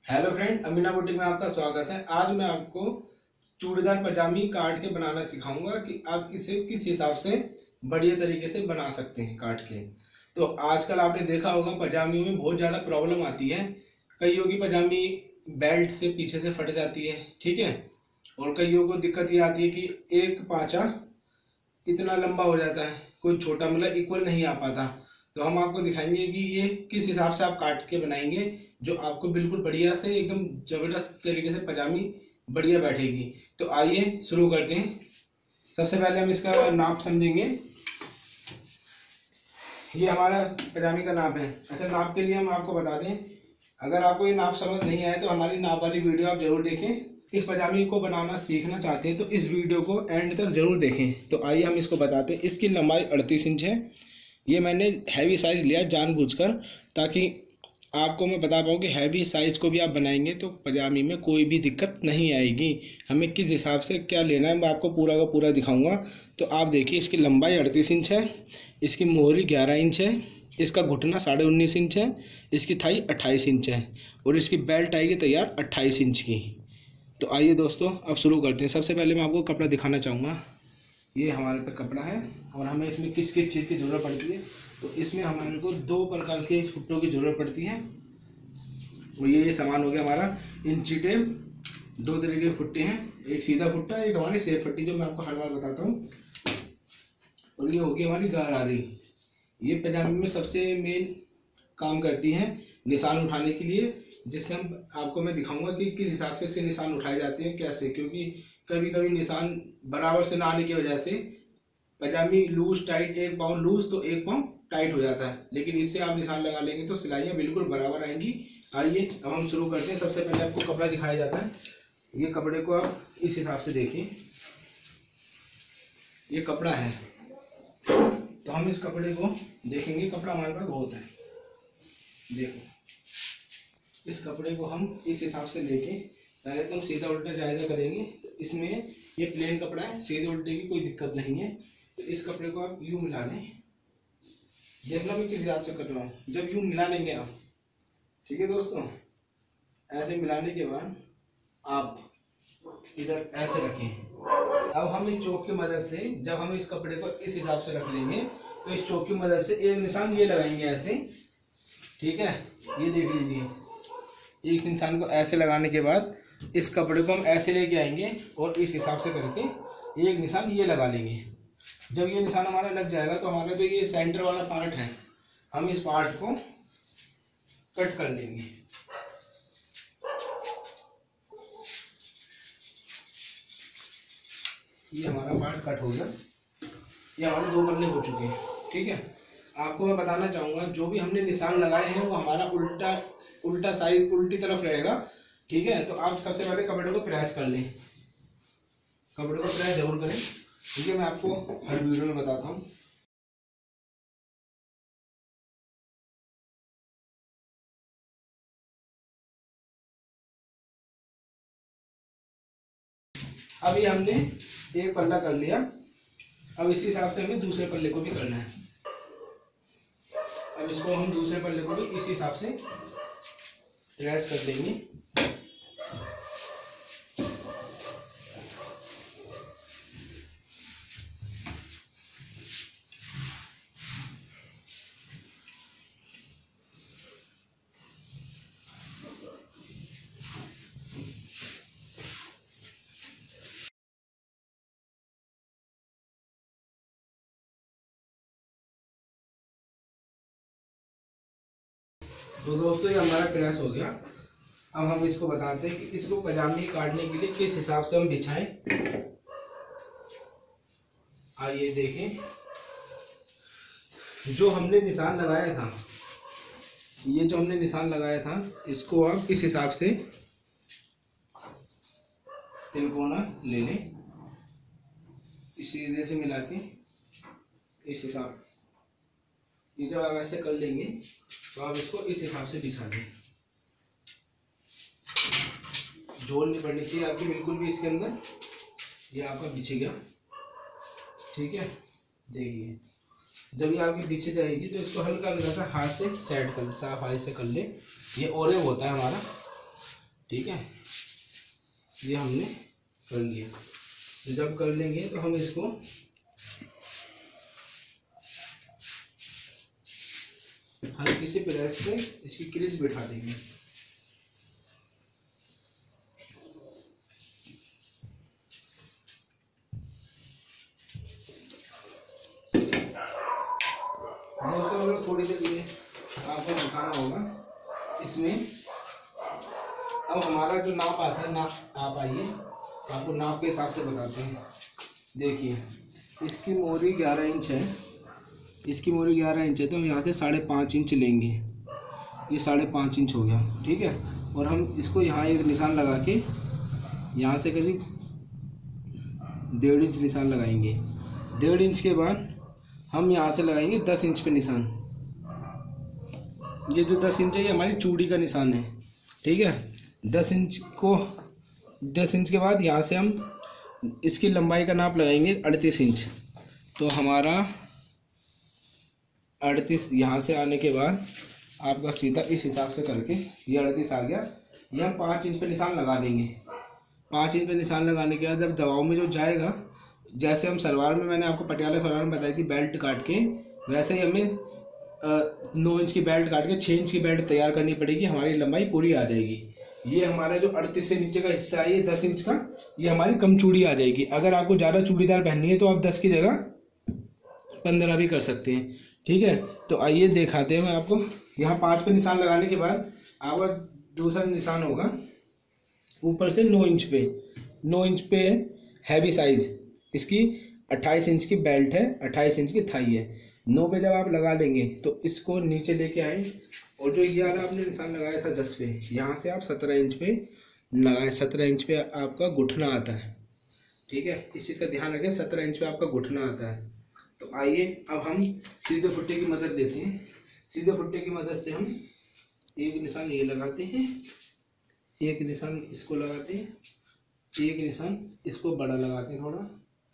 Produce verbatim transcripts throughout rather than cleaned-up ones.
Hello friend, Amina boutique में आपका स्वागत है। आज मैं आपको चूड़ीदार पजामी काट के बनाना सिखाऊंगा कि आप इसे किस हिसाब से बढ़िया तरीके से बना सकते हैं काट के। तो आजकल आपने देखा होगा पजामियों में बहुत ज़्यादा प्रॉब्लम आती है। कईयों की पजामी बेल्ट से पीछे से फट जाती है, ठीक है। और कईयों को दिक्कत ये आती है कि एक पाँचा इतना लंबा हो जाता है, कोई छोटा मतलब इक्वल नहीं आ पाता। तो हम आपको दिखाएंगे कि ये किस हिसाब से आप काट के बनाएंगे जो आपको बिल्कुल बढ़िया से एकदम जबरदस्त तरीके से पजामी बढ़िया बैठेगी। तो आइए शुरू करते हैं। सबसे पहले हम इसका नाप समझेंगे। ये हमारा पजामी का नाप है। अच्छा, नाप के लिए हम आपको बता दें, अगर आपको ये नाप समझ नहीं आए तो हमारी नाप वाली वीडियो आप जरूर देखें। इस पजामी को बनाना सीखना चाहते हैं तो इस वीडियो को एंड तक जरूर देखें। तो आइए हम इसको बताते हैं। इसकी लंबाई अड़तीस इंच है। ये मैंने हैवी साइज लिया जानबूझकर, ताकि आपको मैं बता पाऊँ कि हैवी साइज को भी आप बनाएंगे तो पजामी में कोई भी दिक्कत नहीं आएगी। हमें किस हिसाब से क्या लेना है मैं आपको पूरा का पूरा दिखाऊंगा। तो आप देखिए, इसकी लंबाई अड़तीस इंच है, इसकी मोहरी ग्यारह इंच है, इसका घुटना साढ़े उन्नीस इंच है, इसकी थाई अट्ठाईस इंच है और इसकी बेल्ट आएगी तैयार अट्ठाईस इंच की। तो आइए दोस्तों, अब शुरू करते हैं। सबसे पहले मैं आपको कपड़ा दिखाना चाहूँगा। ये हमारे पे कपड़ा है और हमें इसमें किस किस चीज़ की ज़रूरत पड़ती है। तो इसमें हमारे को दो प्रकार के फुट्टों की ज़रूरत पड़ती है। और ये ये सामान हो गया हमारा इंची टेप। दो तरीके के फुट्टे हैं, एक सीधा फुट्टा, एक हमारी सेफ फट्टी जो मैं आपको हर बार बताता हूँ। और ये होगी हमारी गरारी। ये पजामे में सबसे मेन काम करती है निशान उठाने के लिए, जिससे हम आपको मैं दिखाऊंगा कि किस हिसाब से इससे निशान उठाए जाते हैं, कैसे। क्योंकि कभी कभी निशान बराबर से ना आने की वजह से पजामी लूज टाइट, एक पाँव लूज तो एक पाँव टाइट हो जाता है। लेकिन इससे आप निशान लगा लेंगे तो सिलाइयाँ बिल्कुल बराबर आएंगी। आइए अब हम शुरू करते हैं। सबसे पहले आपको कपड़ा दिखाया जाता है। ये कपड़े को आप इस हिसाब से देखिए, ये कपड़ा है। तो हम इस कपड़े को देखेंगे, कपड़ा हमारे पास बहुत है। देखो, इस कपड़े को हम इस हिसाब से लेके पहले तो हम सीधा उल्टा जायजा करेंगे। तो इसमें ये प्लेन कपड़ा है, सीधे उल्टे की कोई दिक्कत नहीं है। तो इस कपड़े को आप यूं मिला लें। देखना मैं किस हिसाब से कर रहा हूँ। जब यूं मिला लेंगे आप, ठीक है दोस्तों, ऐसे मिलाने के बाद आप इधर ऐसे रखें। अब हम इस चौक की मदद से, जब हम इस कपड़े को इस हिसाब से रख लेंगे तो इस चौक की मदद से एक निशान ये लगाएंगे ऐसे, ठीक है। ये देख लीजिए, एक निशान को ऐसे लगाने के बाद इस कपड़े को हम ऐसे लेके आएंगे और इस हिसाब से करके एक निशान ये लगा लेंगे। जब ये निशान हमारा लग जाएगा तो हमारा जो ये सेंटर वाला पार्ट है, हम इस पार्ट को कट कर लेंगे। ये हमारा पार्ट कट हो गया। ये हमारे दो पल्ले हो चुके हैं, ठीक है। आपको मैं बताना चाहूँगा, जो भी हमने निशान लगाए हैं वो हमारा उल्टा उल्टा साइड उल्टी तरफ रहेगा, ठीक है। तो आप सबसे पहले कपड़े को प्रेस कर लें। कपड़े को प्रेस जरूर करें, ठीक है। मैं आपको हर वीडियो में बताता हूँ। अब ये हमने एक पल्ला कर लिया। अब इसी हिसाब से हमें दूसरे पल्ले को भी करना है। अब इसको हम दूसरे पल्ले को भी इसी हिसाब से प्रेस कर देंगे। तो दोस्तों, ये हमारा प्रेस हो गया। अब हम इसको बताते हैं कि इसको पजामी काटने के लिए किस हिसाब से हम बिछाएं। आइए देखें, जो हमने निशान लगाया था, ये जो हमने निशान लगाया था, इसको आप इस हिसाब से तिरकोना ले लें, इस सीधे से मिला के इस हिसाब। ये जब आप ऐसे कर लेंगे तो आप इसको इस हिसाब से बिछा दें। झोल नहीं पड़नी चाहिए आपकी बिल्कुल भी इसके अंदर। ये आपका बिछ गया, ठीक है। देखिए, जब ये आपकी बिछ जाएगी तो इसको हल्का हल्का सा हाथ से सेट कर, साफ हाथ से कर ले। ये ओरेव होता है हमारा, ठीक है, ये हमने कर लिया। तो जब कर लेंगे तो हम इसको हल्की सी प्रेस से इसकी क्रीज बिठा देंगे। दोस्तों थोड़ी देर लिए आपको दिखाना होगा इसमें। अब हमारा जो नाप आता है, नाप आप आइए आपको नाप के हिसाब से बताते हैं। देखिए इसकी मोरी ग्यारह इंच है, इसकी मोरी ग्यारह इंच है, तो हम यहाँ से साढ़े पाँच इंच लेंगे। ये साढ़े पाँच इंच हो गया, ठीक है। और हम इसको यहाँ एक निशान लगा के यहाँ से करीब डेढ़ इंच निशान लगाएंगे। डेढ़ इंच के बाद हम यहाँ से लगाएंगे दस इंच पे निशान। ये जो दस इंच है ये हमारी चूड़ी का निशान है, ठीक है। दस इंच को दस इंच के बाद यहाँ से हम इसकी लंबाई का नाप लगाएंगे अड़तीस इंच। तो हमारा अड़तीस यहाँ से आने के बाद आपका सीधा इस हिसाब से करके ये अड़तीस आ गया। ये हम पाँच इंच पे निशान लगा देंगे। पाँच इंच पे निशान लगाने के बाद जब दबाव में जो जाएगा, जैसे हम सलवार में, मैंने आपको पटियाला सलवार में बताई थी बेल्ट काट के, वैसे ही हमें नौ इंच की बेल्ट काट के छः इंच की बेल्ट तैयार करनी पड़ेगी, हमारी लंबाई पूरी आ जाएगी। ये हमारा जो अड़तीस से नीचे का हिस्सा है ये दस इंच का, ये हमारी कम चूड़ी आ जाएगी। अगर आपको ज़्यादा चूड़ीदार पहननी है तो आप दस की जगह पंद्रह भी कर सकते हैं, ठीक है। तो आइए दिखाते हैं मैं आपको। यहाँ पाँच पे निशान लगाने के बाद आपका दूसरा निशान होगा ऊपर से नौ इंच पे। नौ इंच पे हैवी साइज, इसकी अट्ठाईस इंच की बेल्ट है, अट्ठाईस इंच की थाई है। नौ पे जब आप लगा लेंगे तो इसको नीचे लेके आए और जो ये वाला आपने निशान लगाया था दस पे, यहाँ से आप सत्रह इंच पे लगाएं। सत्रह इंच पे आपका घुटना आता है, ठीक है। इस चीज़ का ध्यान रखें, सत्रह इंच पे आपका घुटना आता है। तो आइए अब हम सीधे फुट्टे की मदद लेते हैं। सीधे फुट्टे की मदद से हम एक निशान ये लगाते हैं, एक निशान इसको लगाते हैं, एक निशान इसको बड़ा लगाते हैं थोड़ा,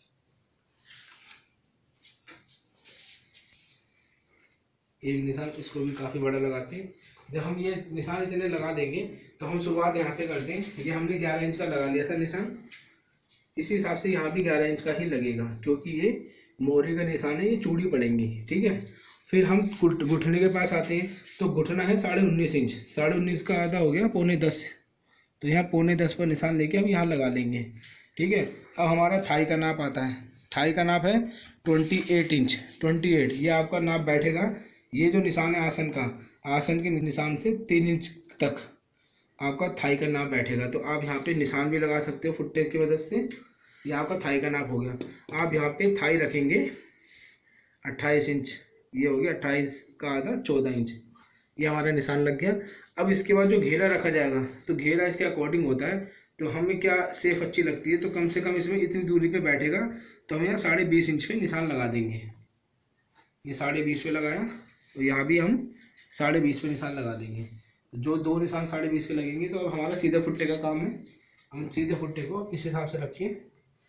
एक निशान इसको भी काफ़ी बड़ा लगाते हैं। जब हम ये निशान इतने लगा देंगे तो हम शुरुआत यहाँ से करते हैं। ये हमने ग्यारह इंच का लगा लिया था निशान, इसी हिसाब से यहाँ भी ग्यारह इंच का ही लगेगा, क्योंकि ये मोहरे का निशान है, ये चूड़ी पड़ेंगी, ठीक है। फिर हम घुटने के पास आते हैं, तो घुटना है साढ़े उन्नीस इंच, साढ़े उन्नीस का आधा हो गया पौने दस, तो यहाँ पौने दस पर निशान लेके हम यहाँ लगा लेंगे, ठीक है। अब हमारा थाई का नाप आता है। थाई का नाप है twenty eight inch, twenty eight ये आपका नाप बैठेगा। ये जो निशान है आसन का, आसन के निशान से तीन इंच तक आपका थाई का नाप बैठेगा। तो आप यहाँ पे निशान भी लगा सकते हो फुट्टे की मदद से। ये आपका थाई का नाप हो गया। आप यहाँ पे थाई रखेंगे अट्ठाईस इंच, ये हो गया अट्ठाईस का आधा चौदह इंच, ये हमारा निशान लग गया। अब इसके बाद जो घेरा रखा जाएगा, तो घेरा इसके अकॉर्डिंग होता है। तो हमें क्या सेफ अच्छी लगती है, तो कम से कम इसमें इतनी दूरी पे बैठेगा, तो हम यहाँ साढ़े बीस इंच पे निशान लगा देंगे। ये साढ़े बीस पे लगाया, तो यहाँ भी हम साढ़े बीस पे निशान लगा देंगे। जो दो निशान साढ़े बीस पे लगेंगे, तो अब हमारा सीधे फुट्टे का काम है। हम सीधे फुट्टे को इस हिसाब से रखिए,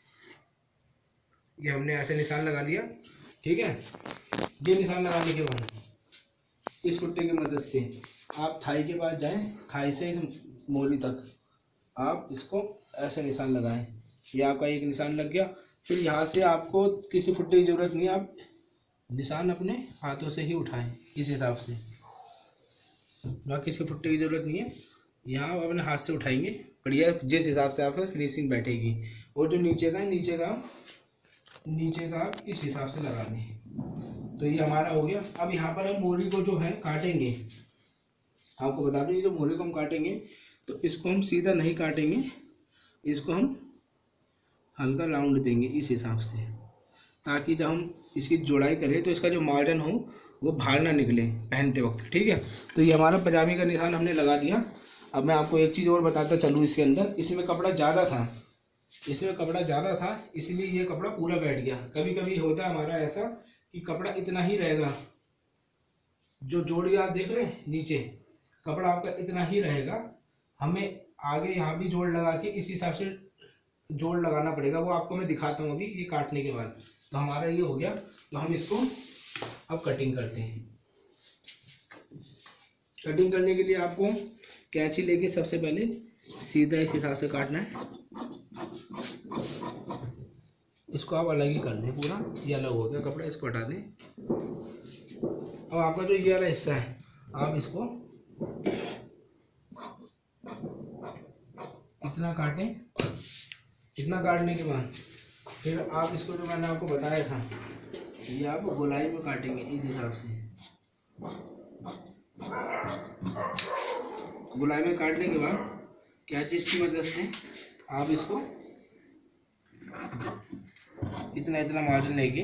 ये हमने ऐसे निशान लगा लिया, ठीक है। ये निशान लगाने के बाद इस फुट्टे की मदद से आप थाई के पास जाएं, थाई से इस मोरी तक आप इसको ऐसे निशान लगाएं। ये आपका एक निशान लग गया। फिर यहाँ से आपको किसी फुट्टे की ज़रूरत नहीं है, आप निशान अपने हाथों से ही उठाएं इस हिसाब से। ना किसी फुट्टे की ज़रूरत नहीं है, यहाँ आप अपने हाथ से उठाएंगे बढ़िया, जिस हिसाब से आपका फिनिशिंग बैठेगी। और जो नीचे का है, नीचे का नीचे का आप इस हिसाब से लगा दें। तो ये हमारा हो गया। अब यहाँ पर हम मोरी को जो है काटेंगे, आपको बता दें जो मोरी को हम काटेंगे, तो इसको हम सीधा नहीं काटेंगे, इसको हम हल्का राउंड देंगे इस हिसाब से, ताकि जब हम इसकी जोड़ाई करें तो इसका जो मार्जिन हो वो बाहर ना निकले पहनते वक्त, ठीक है। तो ये हमारा पजामे का निशान हमने लगा दिया। अब मैं आपको एक चीज़ और बताता चलूँ, इसके अंदर इसमें कपड़ा ज़्यादा था, इसमें कपड़ा ज़्यादा था इसलिए ये कपड़ा पूरा बैठ गया। कभी कभी होता है हमारा ऐसा कि कपड़ा इतना ही रहेगा, जो जोड़ी आप देख रहे हैं नीचे, कपड़ा आपका इतना ही रहेगा। हमें आगे यहाँ भी जोड़ लगा के इस हिसाब से जोड़ लगाना पड़ेगा, वो आपको मैं दिखाता हूँ अभी ये काटने के बाद। तो हमारा ये हो गया। तो हम इसको अब कटिंग करते हैं। कटिंग करने के लिए आपको कैंची लेके सबसे पहले सीधा इस हिसाब से काटना है। इसको आप अलग ही कर दें, पूरा ये अलग हो गया कपड़ा, इसको हटा दें। अब आपका जो ये वाला हिस्सा है आप इसको इतना काटें। इतना काटने के बाद फिर आप इसको जो मैंने आपको बताया था ये आप गोलाई में काटेंगे इस हिसाब से। गोलाई में काटने के बाद कैंची की मदद से आप इसको इतना इतना मार्जिन लेके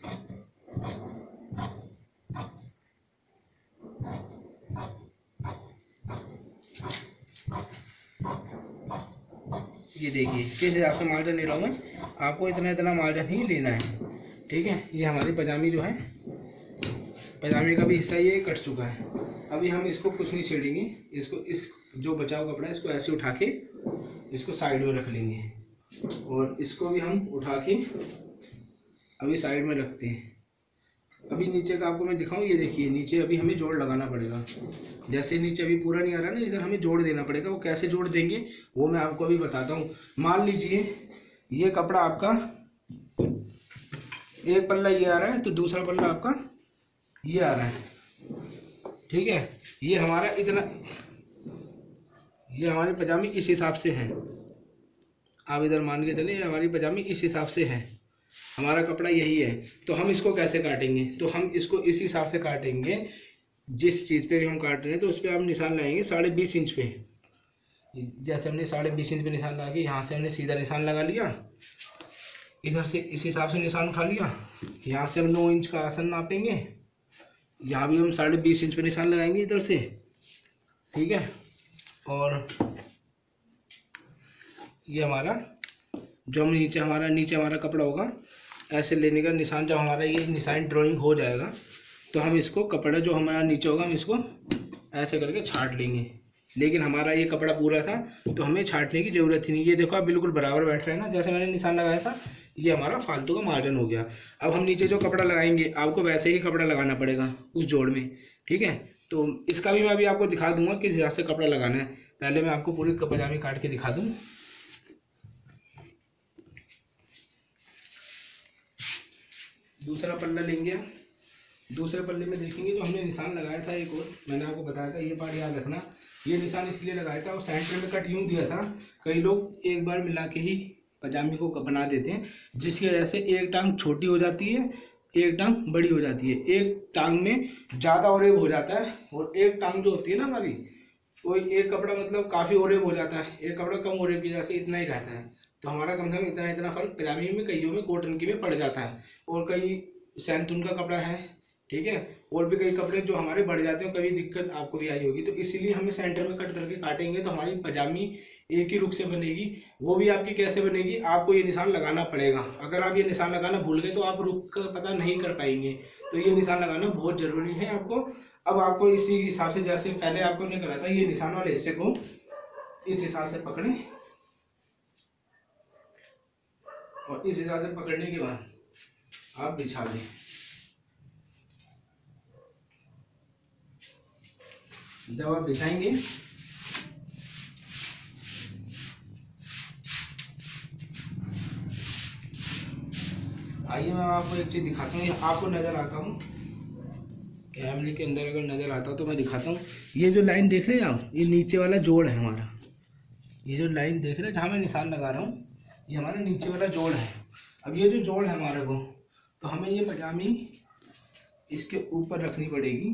ये देखिए किस हिसाब से मार्जिन ले रहा हूँ मैं, आपको इतना इतना मार्जिन ही लेना है। ठीक है, ये हमारी पजामी जो है, पजामी का भी हिस्सा ये कट चुका है। अभी हम इसको कुछ नहीं छेड़ेंगे, इसको इस जो बचा हुआ कपड़ा है इसको ऐसे उठा के इसको साइड में रख लेंगे और इसको भी हम उठा के अभी साइड में रखते हैं। अभी नीचे का आपको मैं दिखाऊं, ये देखिए नीचे अभी हमें जोड़ लगाना पड़ेगा। जैसे नीचे अभी पूरा नहीं आ रहा ना, इधर हमें जोड़ देना पड़ेगा। वो कैसे जोड़ देंगे वो मैं आपको अभी बताता हूँ। मान लीजिए ये कपड़ा आपका एक पल्ला ये आ रहा है तो दूसरा पल्ला आपका ये आ रहा है। ठीक है, ये हमारा इतना, ये हमारी पजामी इस हिसाब से है। आप इधर मान के चलिए हमारी पजामी इस हिसाब से है, हमारा कपड़ा यही है। तो हम इसको कैसे काटेंगे, तो हम इसको इस हिसाब से काटेंगे। जिस चीज़ पे भी हम काट रहे हैं तो उस पर आप निशान लगाएंगे साढ़े बीस इंच पे। जैसे हमने साढ़े बीस इंच पे निशान लगा के यहाँ से हमने सीधा निशान लगा लिया, इधर से इस हिसाब से निशान उठा लिया। यहाँ से हम नौ इंच का आसन नापेंगे, यहाँ भी हम साढ़े बीस इंच पे निशान लगाएंगे इधर से। ठीक है, और ये हमारा जो हम नीचे हमारा नीचे हमारा कपड़ा होगा ऐसे लेने का निशान। जब हमारा ये निशान ड्राइंग हो जाएगा तो हम इसको कपड़ा जो हमारा नीचे होगा हम इसको ऐसे करके छाट लेंगे। लेकिन हमारा ये कपड़ा पूरा था तो हमें छाटने की ज़रूरत ही नहीं। ये देखो आप बिल्कुल बराबर बैठ रहे हैं ना, जैसे मैंने निशान लगाया था। ये हमारा फालतू का मार्जिन हो गया। अब हम नीचे जो कपड़ा लगाएंगे आपको वैसे ही कपड़ा लगाना पड़ेगा उस जोड़ में। ठीक है, तो इसका भी मैं अभी आपको दिखा दूंगा किस हिसाब से कपड़ा लगाना है। पहले मैं आपको पूरी पजामी काट के दिखा दूँ। दूसरा पल्ला लेंगे, दूसरे पल्ले में देखेंगे जो हमने निशान लगाया था एक और, मैंने आपको बताया था ये पार्ट याद रखना। ये निशान इसलिए लगाया था और सेंटर में कट यूं दिया था। कई लोग एक बार मिला के ही पजामी को बना देते हैं, जिसकी वजह से एक टांग छोटी हो जाती है, एक टांग बड़ी हो जाती है। एक टांग में ज़्यादा ओरेब हो जाता है और एक टांग जो होती है ना हमारी, वो एक कपड़ा मतलब काफ़ी ओरेब हो जाता है, एक कपड़ा कम ओरेब की वजह से इतना ही रहता है। तो हमारा कम से कम इतना इतना फर्क पजामी में कईयों में कॉटन की में पड़ जाता है। और कई सैंतून का कपड़ा है, ठीक है, और भी कई कपड़े जो हमारे बढ़ जाते हैं, कभी दिक्कत आपको भी आई होगी। तो इसीलिए हमें सेंटर में कट करके काटेंगे तो हमारी पजामी एक ही रुख से बनेगी। वो भी आपकी कैसे बनेगी, आपको ये निशान लगाना पड़ेगा। अगर आप ये निशान लगाना भूल गए तो आप रुख का पता नहीं कर पाएंगे। तो ये निशान लगाना बहुत जरूरी है आपको। अब आपको इसी हिसाब से, जैसे पहले आपको ने करा था, ये निशान वाले हिस्से को इस हिसाब से पकड़े और इस हिसाब से पकड़ने के बाद आप बिछा दें। जब आप बिछाएंगे आइए मैं आपको एक चीज दिखाता हूँ। आपको नजर आता हूँ कैमरे के अंदर, अगर नजर आता हूँ तो मैं दिखाता हूँ। ये जो लाइन देख रहे हैं आप, ये नीचे वाला जोड़ है हमारा। ये जो लाइन देख रहे हैं जहाँ मैं निशान लगा रहा हूँ, ये हमारा नीचे वाला जोड़ है। अब ये जो जोड़ है हमारे को, तो हमें ये पजामी इसके ऊपर रखनी पड़ेगी।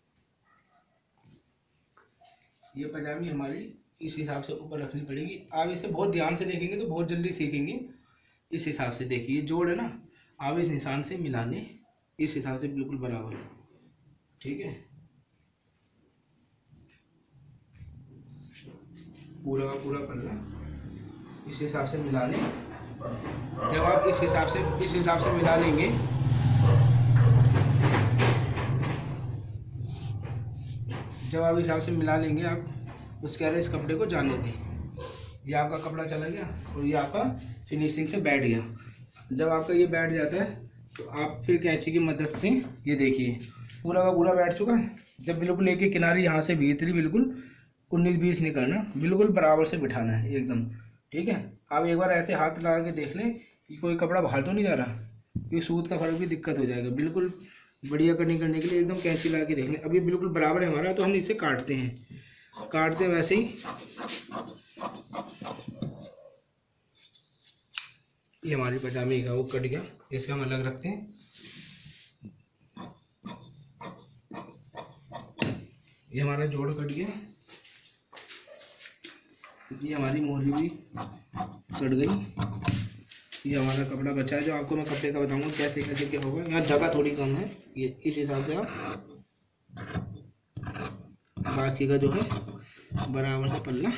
ये पजामी हमारी इस हिसाब से ऊपर रखनी पड़ेगी। आप इसे बहुत ध्यान से देखेंगे तो बहुत जल्दी सीखेंगे। इस हिसाब से देखिए, ये जोड़ है ना, आप इस निशान से मिला लें इस हिसाब से बिल्कुल बराबर। ठीक है, पूरा का पूरा पल्ला इस हिसाब से मिला लें। जब आप इस हिसाब से इस हिसाब से मिला लेंगे, जब आप इस हिसाब से मिला लेंगे आप उसके बाद इस कपड़े को जाने दें। ये आपका कपड़ा चला गया और ये आपका फिनिशिंग से बैठ गया। जब आपका ये बैठ जाता है तो आप फिर कैंची की मदद से ये देखिए पूरा का पूरा बैठ चुका है। जब बिल्कुल एक ही किनारे यहाँ से भीतरी बिल्कुल उन्नीस बीस नहीं करना, बिल्कुल बराबर से बिठाना है एकदम। ठीक है, आप एक बार ऐसे हाथ लगा के देख लें कि कोई कपड़ा बाहर तो नहीं जा रहा, क्योंकि सूत का फर्क भी दिक्कत हो जाएगा। बिल्कुल बढ़िया कटिंग करने के लिए एकदम कैंची लगा के देख लें। अब ये बिल्कुल बराबर है हमारा, तो हम इसे काटते हैं। काटते वैसे ही ये हमारी पजामी का वो कट गया, इसे हम अलग रखते हैं। ये हमारा जोड़ कट गया, ये हमारी मोहरी भी कट गई। ये हमारा कपड़ा बचा है, जो आपको मैं कपड़े का बताऊंगा कैसे कैसे क्या होगा। यहाँ जगह थोड़ी कम है, ये इस हिसाब से आप बाकी का जो है बराबर से पल्ला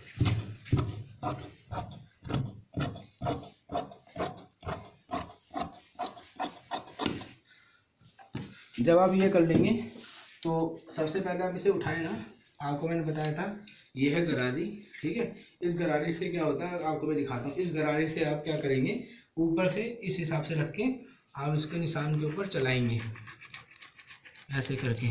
जब आप ये कर लेंगे तो सबसे पहले आप इसे उठाएं ना। आपको मैंने बताया था ये है गरारी। ठीक है, इस गरारी से क्या होता है आपको मैं दिखाता हूँ। इस गरारी से आप क्या करेंगे, ऊपर से इस हिसाब से रख के आप इसके निशान के ऊपर चलाएंगे ऐसे करके।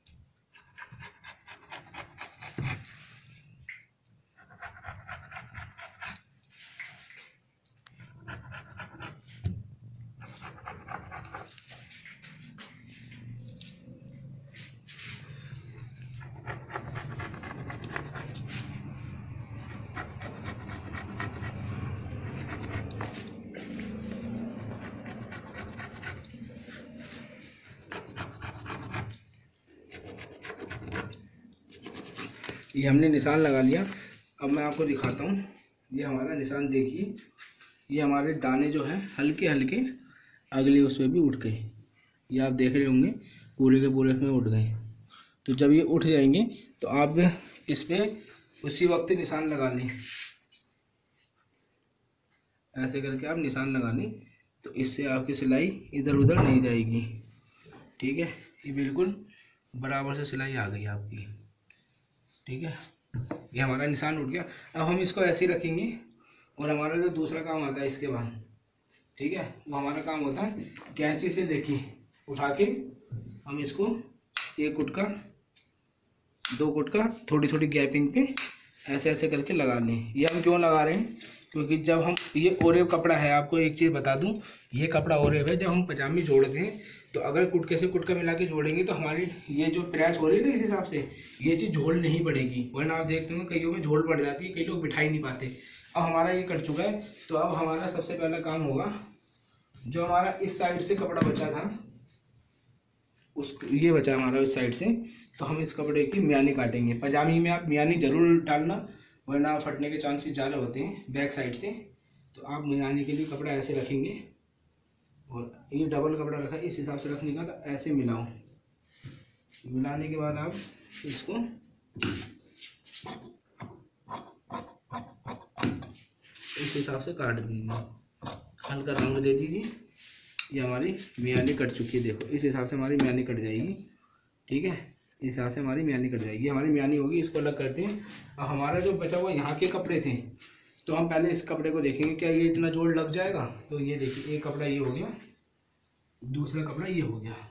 ये हमने निशान लगा लिया। अब मैं आपको दिखाता हूँ, ये हमारा निशान देखिए, ये हमारे दाने जो हैं हल्के हल्के अगले उसमें भी उठ गए। ये आप देख रहे होंगे पूरे के पूरे में उठ गए। तो जब ये उठ जाएंगे तो आप इस पर उसी वक्त निशान लगा लें, ऐसे करके आप निशान लगा लें, तो इससे आपकी सिलाई इधर उधर नहीं जाएगी। ठीक है, ये बिल्कुल बराबर से सिलाई आ गई आपकी। ठीक है, ये हमारा निशान उठ गया। अब हम इसको ऐसे ही रखेंगे और हमारा जो दूसरा काम आता है इसके बाद, ठीक है, वो हमारा काम होता है कैंची से देखिए उठा के हम इसको एक गुटका दो गुटका थोड़ी थोड़ी गैपिंग पे ऐसे ऐसे करके लगा लें। ये हम क्यों लगा रहे हैं, क्योंकि जब हम ये ओरेब कपड़ा है, आपको एक चीज़ बता दूं, ये कपड़ा ओरेब है। जब हम पजामी जोड़ते हैं तो अगर कुटके से कुटका मिला के जोड़ेंगे तो हमारी ये जो प्रेस हो रही है ना, इस हिसाब से ये चीज़ झोल नहीं पड़ेगी। वरना आप देखते हो कईयों में झोल पड़ जाती है, कई लोग बिठा ही नहीं पाते। अब हमारा ये कट चुका है, तो अब हमारा सबसे पहला काम होगा, जो हमारा इस साइड से कपड़ा बचा था उस ये बचा हमारा इस साइड से, तो हम इस कपड़े की म्यानी काटेंगे। पजामी में आप म्यानी जरूर डालना, वरना फटने के चांसेस ज़्यादा होते हैं बैक साइड से। तो आप म्यानी के लिए कपड़ा ऐसे रखेंगे और ये डबल कपड़ा रखा है, इस हिसाब से रखने का। तो ऐसे मिलाओ, मिलाने के बाद आप इसको इस हिसाब से काट दीजिए, हल्का राउंड दे दीजिए। ये हमारी म्यानी कट चुकी है, देखो इस हिसाब से हमारी म्यानी कट जाएगी। ठीक है, इस हिसाब से हमारी म्यानी कट जाएगी, हमारी म्यानी होगी। इसको अलग करते हैं। अब हमारा जो बचा हुआ यहाँ के कपड़े थे, तो हम पहले इस कपड़े को देखेंगे क्या ये इतना जोड़ लग जाएगा। तो ये देखिए, एक कपड़ा ये हो गया, दूसरा कपड़ा ये हो गया।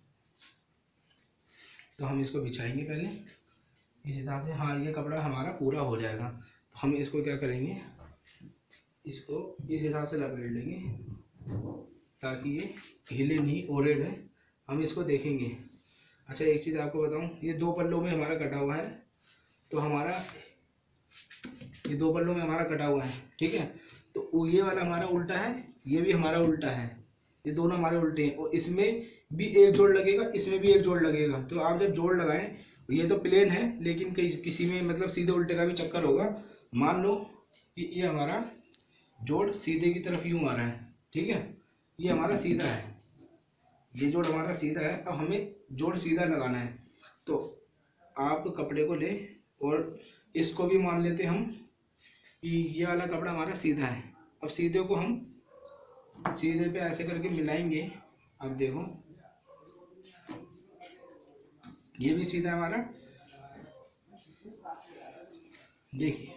तो हम इसको बिछाएंगे पहले इस हिसाब से। हाँ, ये कपड़ा हमारा पूरा हो जाएगा। तो हम इसको क्या करेंगे, इसको इस हिसाब से लपेट लेंगे ताकि ये हिले नहीं, ओरेड है। हम इसको देखेंगे। अच्छा, एक चीज़ आपको बताऊं, ये दो पल्लों में हमारा कटा हुआ है, तो हमारा ये दो पल्लों में हमारा कटा हुआ है। ठीक है, तो ये वाला हमारा उल्टा है, ये भी हमारा उल्टा है, ये दोनों हमारे उल्टे हैं। और इसमें भी एक जोड़ लगेगा, इसमें भी एक जोड़ लगेगा। तो आप जब जोड़ लगाएं, ये तो प्लेन है, लेकिन किसी में मतलब सीधे उल्टे का भी चक्कर होगा। मान लो कि ये हमारा जोड़ सीधे की तरफ यूं आ रहा है, ठीक है, ये हमारा सीधा है, ये जोड़ हमारा सीधा है। अब हमें जोड़ सीधा लगाना है, तो आप कपड़े को ले और इसको भी मान लेते हम कि ये वाला कपड़ा हमारा सीधा है। अब सीधे को हम सीधे पे ऐसे करके मिलाएंगे। अब देखो, ये भी सीधा हमारा, देखिए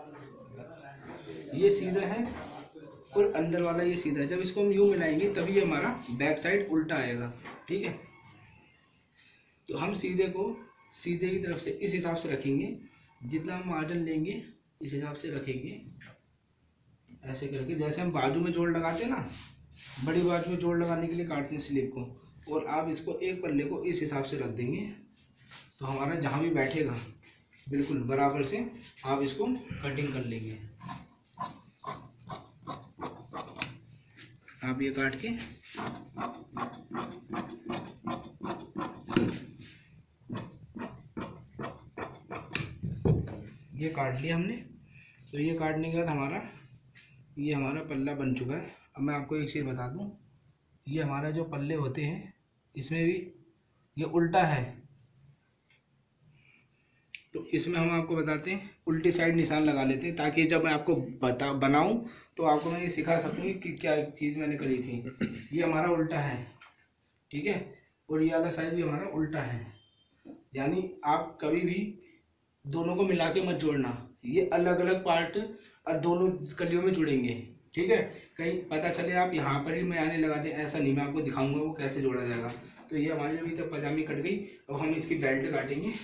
ये सीधा है और अंदर वाला ये सीधा है। जब इसको हम यूं मिलाएंगे तभी ये हमारा बैक साइड उल्टा आएगा। ठीक है, तो हम सीधे को सीधे की तरफ से इस हिसाब से रखेंगे जितना हम मार्जिन लेंगे इस हिसाब से रखेंगे, ऐसे करके। जैसे हम बाजू में जोड़ लगाते हैं ना, बड़ी बाजू में जोड़ लगाने के लिए काटते हैं स्लीव को, और आप इसको एक पल्ले को इस हिसाब से रख देंगे, तो हमारा जहाँ भी बैठेगा बिल्कुल बराबर से आप इसको कटिंग कर लेंगे। आप ये काट के ये काट लिया हमने। तो ये काटने के बाद हमारा ये हमारा पल्ला बन चुका है। अब मैं आपको एक चीज़ बता दूं, ये हमारा जो पल्ले होते हैं इसमें भी ये उल्टा है, तो इसमें हम आपको बताते हैं उल्टी साइड निशान लगा लेते हैं, ताकि जब मैं आपको बता बनाऊं तो आपको मैं ये सिखा सकूँ कि क्या चीज़ मैंने करी थी। ये हमारा उल्टा है, ठीक है, और ये वाला साइड भी हमारा उल्टा है। यानी आप कभी भी दोनों को मिला के मत जोड़ना, ये अलग अलग पार्ट और दोनों कलियों में जुड़ेंगे, ठीक है। कहीं पता चले आप यहाँ पर ही मैं आने लगा दें, ऐसा नहीं, मैं आपको दिखाऊंगा वो कैसे जोड़ा जाएगा। तो ये हमारी अभी तक पजामी कट गई। अब हम इसकी बेल्ट काटेंगे।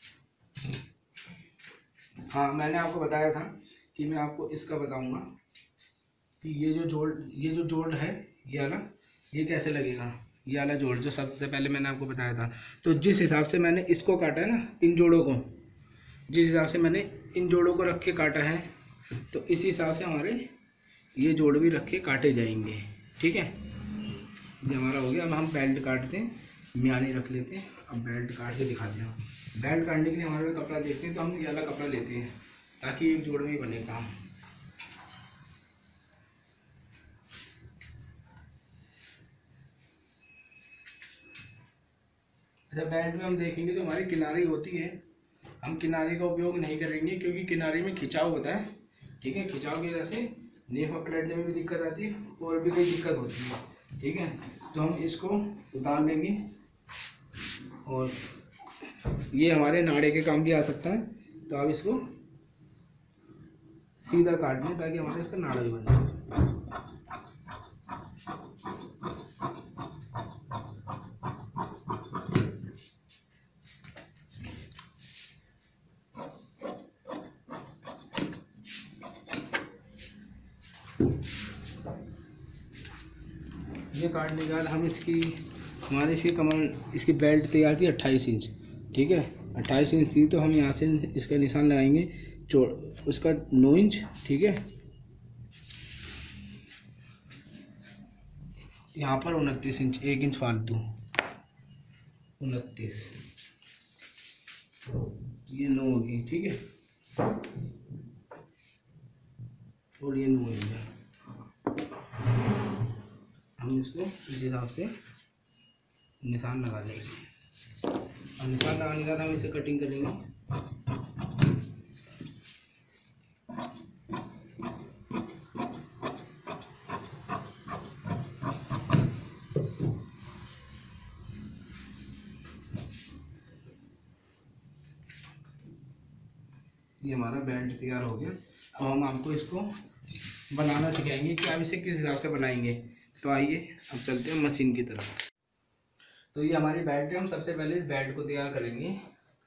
हाँ, मैंने आपको बताया था कि मैं आपको इसका बताऊंगा कि ये जो जोड़ ये जो जोड़ है ये वाला, ये कैसे लगेगा। ये वाला जोड़ जो सबसे पहले मैंने आपको बताया था, तो जिस हिसाब से मैंने इसको काटा है ना, इन जोड़ों को जिस हिसाब से मैंने इन जोड़ों को रख के काटा है, तो इसी हिसाब से हमारे ये जोड़ भी रख के काटे जाएंगे, ठीक है। ये हमारा हो गया। अब हम बेल्ट काटते हैं, म्यानी रख लेते हैं। अब बेल्ट काट के दिखाते हैं। बेल्ट काटने के लिए हमारे कपड़ा देखते हैं, तो हम ये वाला कपड़ा लेते हैं ताकि एक जोड़ में ही बने काम। अच्छा, बेल्ट में हम देखेंगे तो हमारी किनारी होती है, हम किनारे का उपयोग नहीं करेंगे क्योंकि किनारे में खिंचाव होता है, ठीक है। खिंचाव की वजह से नेफा पलटने में भी दिक्कत आती है और भी कोई दिक्कत होती है, ठीक है। तो हम इसको उतार लेंगे, और ये हमारे नाड़े के काम भी आ सकता है। तो आप इसको सीधा काट लें ताकि हमारे इसका नाड़ा भी बन जाए। ये काटने के बाद हम इसकी हमारी इसकी कमर इसकी बेल्ट तैयार थी अट्ठाईस इंच, ठीक है। अट्ठाईस इंच थी, तो हम यहाँ से इसका निशान लगाएंगे चौड़ उसका नौ इंच, ठीक है। यहाँ पर उनतीस इंच, एक इंच फालतू, उनतीस, ये नौ होगी, ठीक है, और ये नौ इंच है। हम इसको इस हिसाब से निशान लगा लेंगे। अब निशान लगाने के बाद हम इसे कटिंग करेंगे। ये हमारा बेल्ट तैयार हो गया। अब हम आपको इसको बनाना सिखाएंगे कि आप इसे किस हिसाब से बनाएंगे। तो आइए अब चलते हैं मशीन की तरफ। तो ये हमारी बेल्ट है, हम सबसे पहले इस बेल्ट को तैयार करेंगे।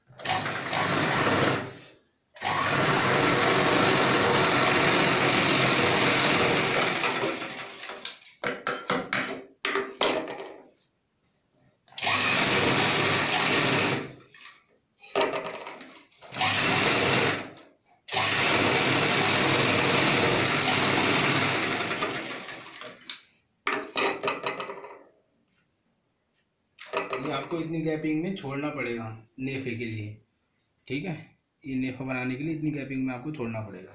ये आपको इतनी गैपिंग में छोड़ना पड़ेगा नेफे के लिए, ठीक है। ये नेफा बनाने के लिए इतनी गैपिंग में आपको छोड़ना पड़ेगा।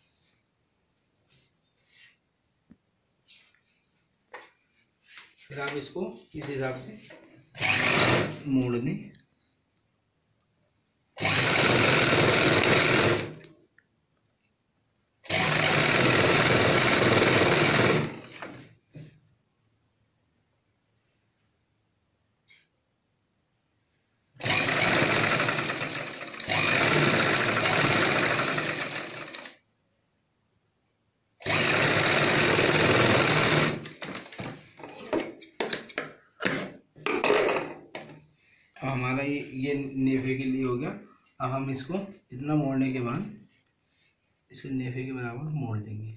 फिर आप इसको इस हिसाब से मोड़ दें। हमारा ये ये नेफे के लिए हो गया। अब अब हम इसको इतना मोड़ने के बाद इसको नेफे के बराबर मोड़ देंगे।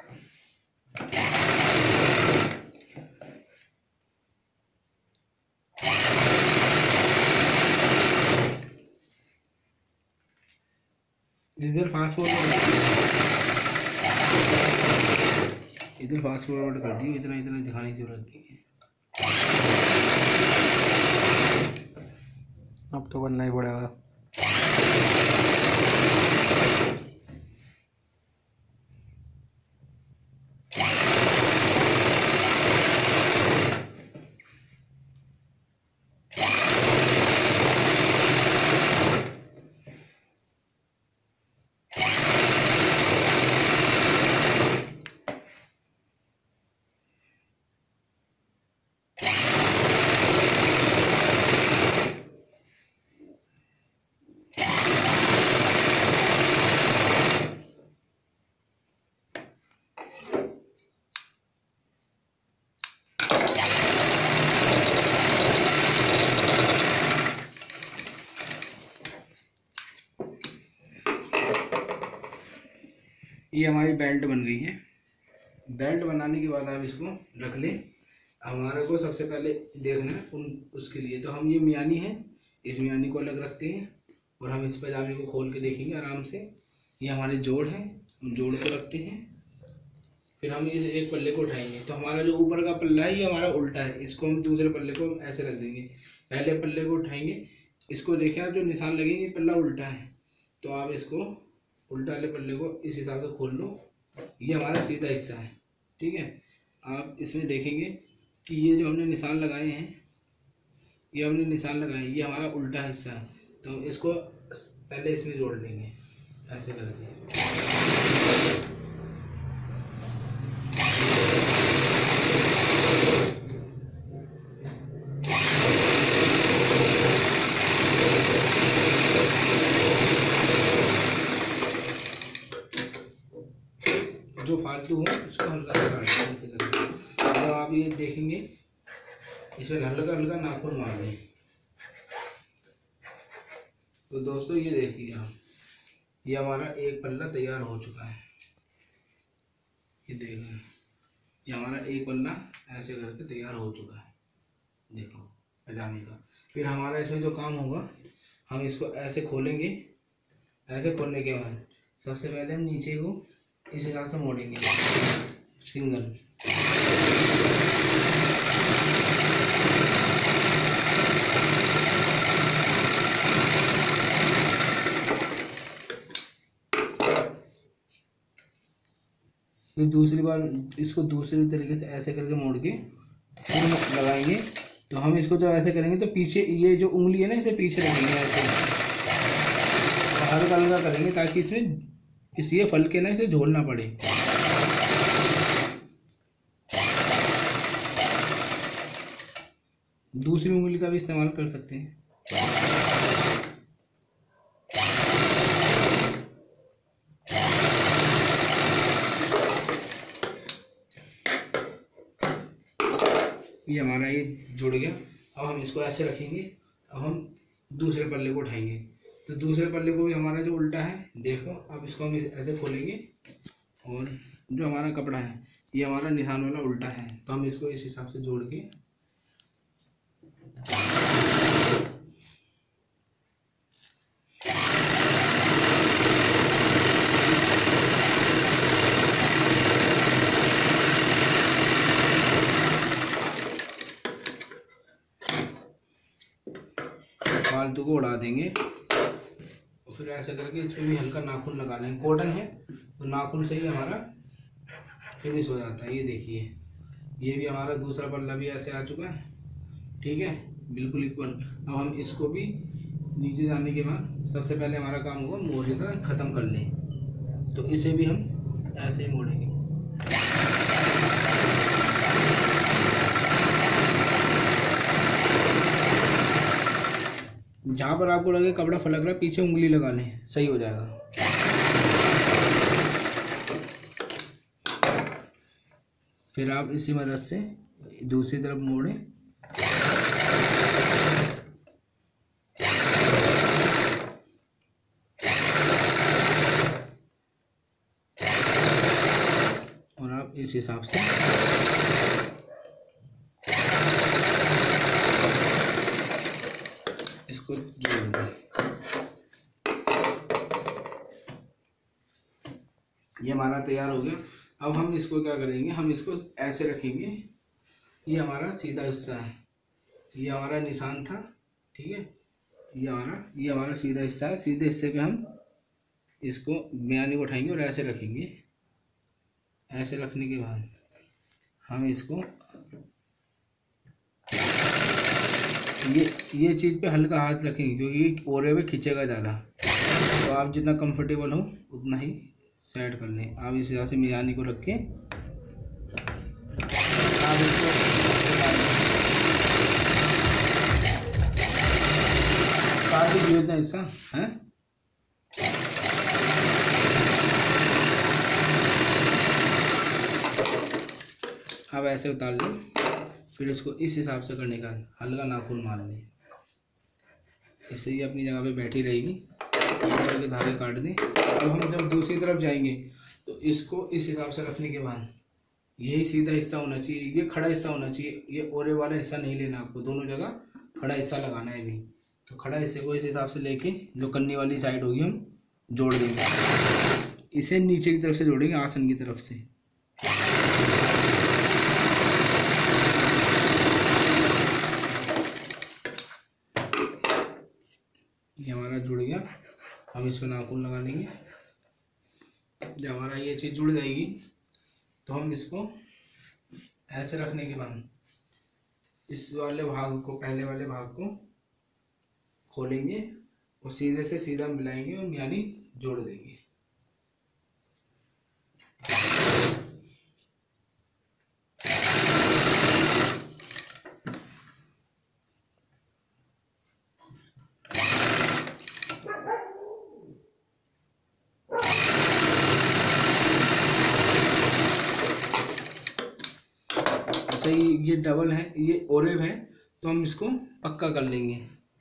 इधर फास्ट फॉरवर्ड इधर फास्ट फॉरवर्ड कर दी, इतना इतना दिखाने की जरूरत नहीं है। अब तो करना ही पड़ेगा। ये हमारी बेल्ट बन गई है। बेल्ट बनाने के बाद आप इसको रख लें। हमारे को सबसे पहले देखना है उन उसके लिए तो हम ये मियानी है, इस मियानी को अलग रखते हैं और हम इस पजामे को खोल के देखेंगे आराम से। ये हमारे जोड़ हैं, हम जोड़ को रखते हैं। फिर हम इस एक पल्ले को उठाएंगे तो हमारा जो ऊपर का पल्ला है ये हमारा उल्टा है, इसको हम दूसरे पल्ले को ऐसे रख देंगे। पहले पल्ले को उठाएंगे, इसको देखें आप जो निशान लगेंगे पल्ला उल्टा है, तो आप इसको उल्टा वाले पल्ले को इस हिसाब से खोल लो। ये हमारा सीधा हिस्सा है, ठीक है। आप इसमें देखेंगे कि ये जो हमने निशान लगाए हैं, ये हमने निशान लगाए हैं, ये हमारा उल्टा हिस्सा है, तो इसको पहले इसमें जोड़ लेंगे ऐसे करके। जो फालतू हो उसको हल्का सा काट ऐसे करके। तो आप ये देखेंगे इसमें हल्का हल्का नाखून मार दें। तो दोस्तों ये देखिए आप, ये हमारा एक पल्ला तैयार हो चुका है। ये देखिए ये हमारा एक पल्ला ऐसे करके तैयार हो चुका है, देखो पजामे का। फिर हमारा इसमें जो काम होगा, हम इसको ऐसे खोलेंगे। ऐसे खोलने के बाद सबसे पहले हम नीचे को इस हिसाब से मोड़ेंगे सिंगल। फिर दूसरी बार इसको दूसरी तरीके से ऐसे करके मोड़ के फिर लगाएंगे। तो हम इसको जब ऐसे करेंगे तो पीछे ये जो उंगली है ना, इसे पीछे रखेंगे ऐसे, हल्का हल्का करेंगे ताकि इसमें इसलिए फल के ना इसे झोलना पड़े। दूसरी उंगली का भी इस्तेमाल कर सकते हैं। ये हमारा ये जुड़ गया। अब हम इसको ऐसे रखेंगे। अब हम दूसरे पल्ले को उठाएंगे तो दूसरे पल्ले को भी हमारा जो उल्टा है, देखो अब इसको हम ऐसे खोलेंगे और जो हमारा कपड़ा है ये हमारा निशान वाला उल्टा है, तो हम इसको इस हिसाब से जोड़ के फालतू को उड़ा देंगे। और फिर ऐसा करके इसमें भी हल्का नाखून लगा लेंगे। कॉटन है तो नाखून से ही हमारा फिनिश हो जाता है। ये देखिए ये भी हमारा दूसरा पल्ला भी ऐसे आ चुका है, ठीक है, बिल्कुल इक्वल। अब हम इसको भी नीचे जाने के बाद सबसे पहले हमारा काम होगा मोड़ने का, ख़त्म कर लें। तो इसे भी हम ऐसे ही मोड़ेंगे। जहाँ पर आपको लगे कपड़ा फलक रहा है, पीछे उंगली लगा लें, सही हो जाएगा। फिर आप इसी मदद से दूसरी तरफ मोड़ें। इस हिसाब से इसको जोड़ देंगे। ये हमारा तैयार हो गया। अब हम इसको क्या करेंगे, हम इसको ऐसे रखेंगे। ये हमारा सीधा हिस्सा है, ये हमारा निशान था, ठीक है। ये हमारा ये हमारा सीधा हिस्सा है। सीधे हिस्से पे हम इसको बयानी को उठाएंगे और ऐसे रखेंगे। ऐसे रखने के बाद हम इसको ये ये चीज़ पे हल्का हाथ रखेंगे, क्योंकि ओरे में खींचेगा ज़्यादा। तो आप जितना कंफर्टेबल हो उतना ही सेट कर लें। आप इस हिसाब से मियानी को रख के आप इसको काट दीजिए इतना हिस्सा है। अब ऐसे उतार लें, फिर इसको इस हिसाब से करने का हल्का नाखून मार लें, इससे ये अपनी जगह पे बैठी रहेगी। ऊपर के धागे काट दें। अब हम जब दूसरी तरफ जाएंगे तो इसको इस हिसाब से रखने के बाद यही सीधा हिस्सा होना चाहिए, ये खड़ा हिस्सा होना चाहिए। ये ओरे वाला हिस्सा नहीं लेना आपको, दोनों जगह खड़ा हिस्सा लगाना है भी। तो खड़ा हिस्से को इस हिसाब से लेके जो कन्नी वाली साइड होगी हम जोड़ देंगे। इसे नीचे की तरफ से जोड़ेंगे, आसन की तरफ से। ये हमारा जुड़ गया। हम इसमें नाखून लगा देंगे। जब हमारा ये चीज़ जुड़ जाएगी तो हम इसको ऐसे रखने के बाद इस वाले भाग को, पहले वाले भाग को खोलेंगे और सीधे से सीधा मिलाएंगे और यानी जोड़ देंगे। सही, ये डबल है, ये ओरेव है, तो हम इसको पक्का कर लेंगे।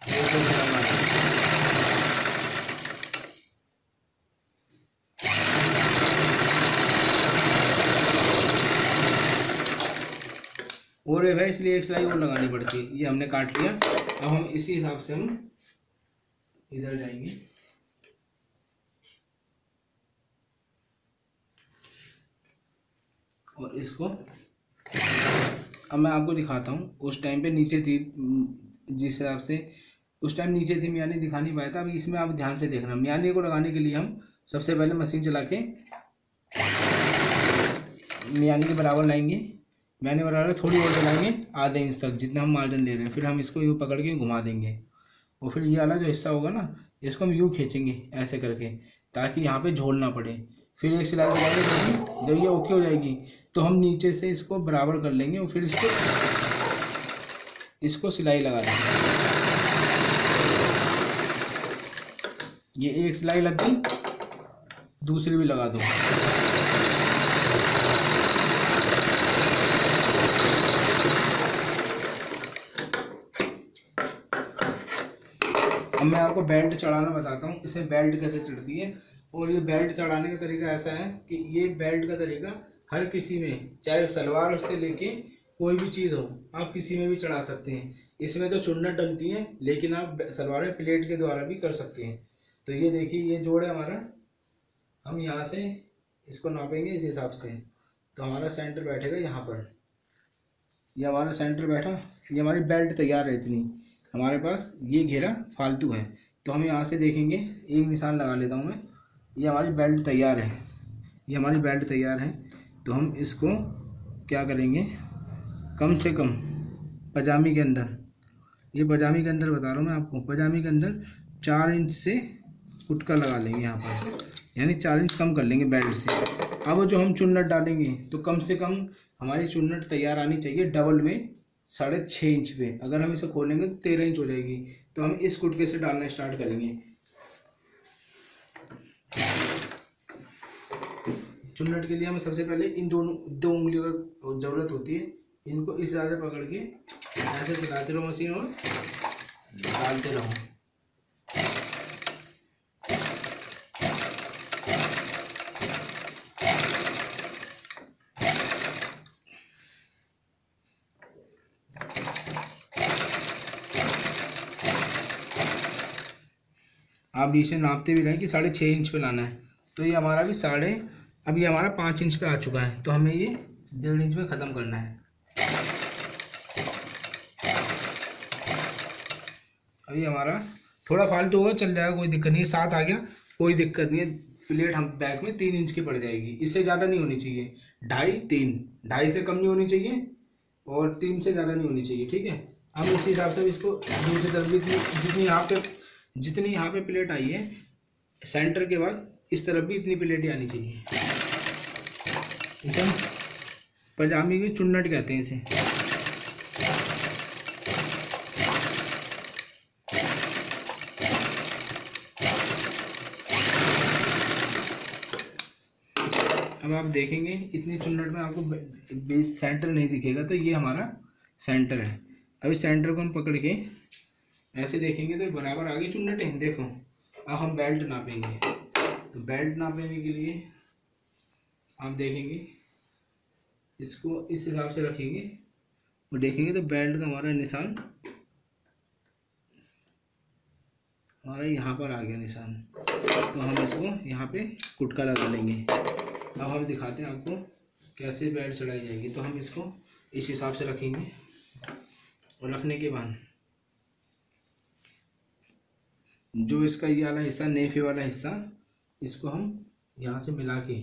ओरेव है इसलिए एक सिलाई और लगानी पड़ती है। ये हमने काट लिया। अब हम इसी हिसाब से हम इधर जाएंगे। और इसको अब मैं आपको दिखाता हूँ। उस टाइम पे नीचे थी, जिस हिसाब से उस टाइम नीचे थी, मियानी दिखा नहीं पाया था। अभी इसमें आप ध्यान से देखना। मियानी को लगाने के लिए हम सबसे पहले मशीन चला के मियानी के बराबर लाएंगे। मियानी बराबर थोड़ी और चलाएंगे, आधे इंच तक जितना हम मार्जिन ले रहे हैं। फिर हम इसको यूँ पकड़ के घुमा देंगे और फिर ये वाला जो हिस्सा होगा ना, इसको हम यूँ खींचेंगे ऐसे करके, ताकि यहाँ पे झोल ना पड़े। फिर एक सिलाई लगाएंगे। जब ये ओके हो जाएगी तो हम नीचे से इसको बराबर कर लेंगे और फिर इसको इसको सिलाई लगा देंगे। ये एक सिलाई लग गई, दूसरी भी लगा दो। अब मैं आपको बेल्ट चढ़ाना बताता हूँ। इसमें बेल्ट कैसे चढ़ती है। और ये बेल्ट चढ़ाने का तरीका ऐसा है कि ये बेल्ट का तरीका हर किसी में, चाहे सलवार से लेके कोई भी चीज़ हो, आप किसी में भी चढ़ा सकते हैं। इसमें तो चुन्नट डलती है, लेकिन आप सलवार में प्लेट के द्वारा भी कर सकते हैं। तो ये देखिए, ये जोड़ है हमारा। हम यहाँ से इसको नापेंगे इस हिसाब से, तो हमारा सेंटर बैठेगा यहाँ पर। ये हमारा सेंटर बैठा। ये हमारी बेल्ट तैयार है। इतनी हमारे पास ये घेरा फालतू है, तो हम यहाँ से देखेंगे। एक निशान लगा लेता हूँ मैं। ये हमारी बेल्ट तैयार है। ये हमारी बेल्ट तैयार है। तो हम इसको क्या करेंगे, कम से कम पजामी के अंदर, ये पजामी के अंदर बता रहा हूँ मैं आपको, पजामी के अंदर चार इंच से फुटका लगा लेंगे यहाँ पर, यानी चार इंच कम कर लेंगे बेल्ट से। अब जो हम चुन्नट डालेंगे तो कम से कम हमारी चुन्नट तैयार आनी चाहिए डबल में, साढ़े छः इंच पे। अगर हम इसे खोलेंगे तो तेरह इंच हो जाएगी। तो हम इस कुटके से डालना स्टार्ट करेंगे। चुन्नट के लिए हमें सबसे पहले इन दोनों दो उंगलियों की ज़रूरत होती है। इनको इस तरह से पकड़ के ऐसे चलाते रहो मशीन और डालते रहो। आप इसे नापते भी रहें कि साढ़े छः इंच पे लाना है। तो ये हमारा भी साढ़े अभी हमारा पाँच इंच पे आ चुका है, तो हमें ये डेढ़ इंच में ख़त्म करना है। अभी हमारा थोड़ा फालतू होगा चल जाएगा, कोई दिक्कत नहीं है। सात आ गया कोई दिक्कत नहीं है। प्लेट हम बैक में तीन इंच की पड़ जाएगी, इससे ज़्यादा नहीं होनी चाहिए। ढाई तीन, ढाई से कम नहीं होनी चाहिए और तीन से ज़्यादा नहीं होनी चाहिए, ठीक है। हम उसी हिसाब से इसको दूसरी तरफ भी जितनी यहाँ पे जितनी यहाँ पे प्लेट आई है सेंटर के बाद इस तरफ भी इतनी प्लेटें आनी चाहिए। इसे हम पजामी की चुन्नट कहते हैं इसे। अब आप देखेंगे इतनी चुन्नट में आपको बीच सेंटर नहीं दिखेगा, तो ये हमारा सेंटर है। अभी सेंटर को हम पकड़ के ऐसे देखेंगे तो बराबर आगे चुन्नटें देखो। अब हम बेल्ट नापेंगे, तो बेल्ट नापने के लिए आप देखेंगे इसको इस हिसाब से रखेंगे और देखेंगे तो बेल्ट का हमारा निशान हमारा यहाँ पर आ गया निशान। तो हम इसको यहाँ पे कुटका लगा लेंगे। अब हम दिखाते हैं आपको कैसे बेल्ट चढ़ाई जाएगी। तो हम इसको इस हिसाब से रखेंगे और रखने के बाद जो इसका ये वाला हिस्सा नेफे वाला हिस्सा इसको हम यहाँ से मिला के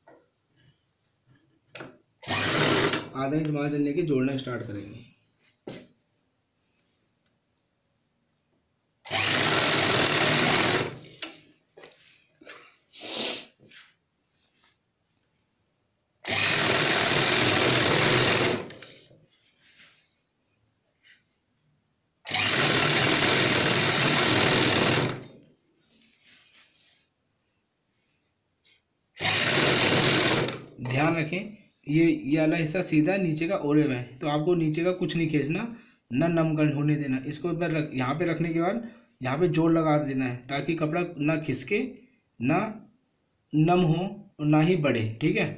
आधा इंच मार्जिन लेके जोड़ना स्टार्ट करेंगे। ध्यान रखें ये ये वाला हिस्सा सीधा नीचे का ओरे में है, तो आपको नीचे का कुछ नहीं खींचना, ना नम कर होने देना। इसको एक बार रख यहाँ पे रखने के बाद यहाँ पे जोड़ लगा देना है ताकि कपड़ा ना खिसके, ना नम हो और ना ही बढ़े, ठीक है।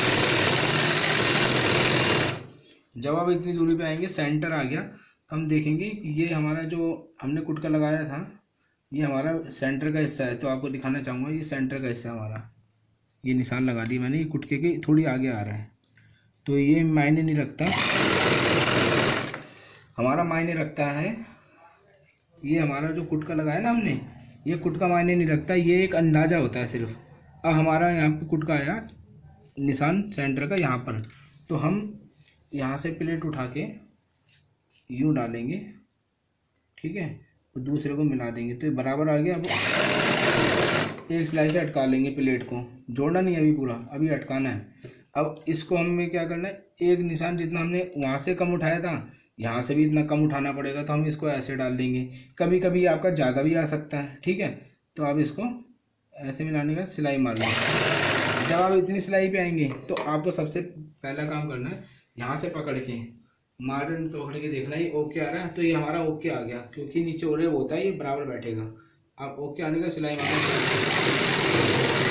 जब आप इतनी दूरी पे आएंगे सेंटर आ गया तो हम देखेंगे कि ये हमारा जो हमने कुटका लगाया था ये हमारा सेंटर का हिस्सा है। तो आपको दिखाना चाहूँगा ये सेंटर का हिस्सा हमारा, ये निशान लगा दी मैंने, ये कुटके के थोड़ी आगे आ रहा है। तो ये मायने नहीं रखता, हमारा मायने रखता है ये हमारा जो कुटका लगाया ना हमने, ये कुटका मायने नहीं रखता, ये एक अंदाज़ा होता है सिर्फ। अब हमारा यहाँ पे कुटका आया निशान सेंटर का यहाँ पर, तो हम यहाँ से प्लेट उठा के यूँ डालेंगे, ठीक है, तो दूसरे को मिला देंगे तो बराबर आ गया। अब एक सिलाई से अटका लेंगे प्लेट को, जोड़ना नहीं अभी पूरा, अभी अटकाना है। अब इसको हमें क्या करना है, एक निशान जितना हमने वहाँ से कम उठाया था यहाँ से भी इतना कम उठाना पड़ेगा, तो हम इसको ऐसे डाल देंगे। कभी कभी आपका ज़्यादा भी आ सकता है, ठीक है। तो आप इसको ऐसे मिलाने का सिलाई मार लेंगे। जब आप इतनी सिलाई पे आएंगे तो आपको सबसे पहला काम करना है यहाँ से पकड़ के मार्जिन पकड़ के देखना ये ओके आ रहा है, तो ये हमारा ओके आ गया, क्योंकि नीचे ओरे होता है ये बराबर बैठेगा। आप ओके आने का सिलाई मारना।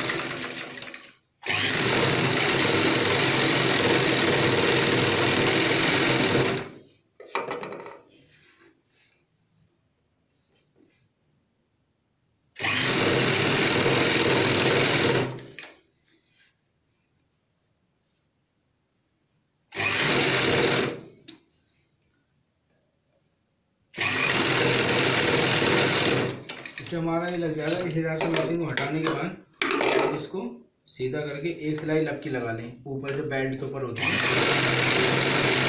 जो हमारा ये लग जाएगा इस हिसाब से मशीन को हटाने के बाद इसको सीधा करके एक सिलाई लपकी लगा लें ऊपर जो बेल्ट के ऊपर होती है।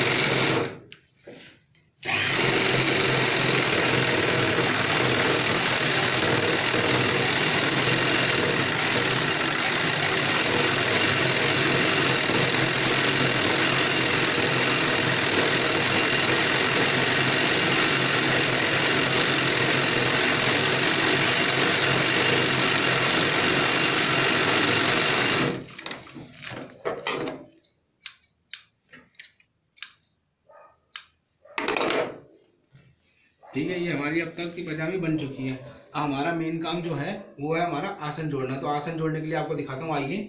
ठीक है, ये हमारी अब तक की पजामी बन चुकी है। अब हमारा मेन काम जो है वो है हमारा आसन जोड़ना। तो आसन जोड़ने के लिए आपको दिखाता हूँ, आइए।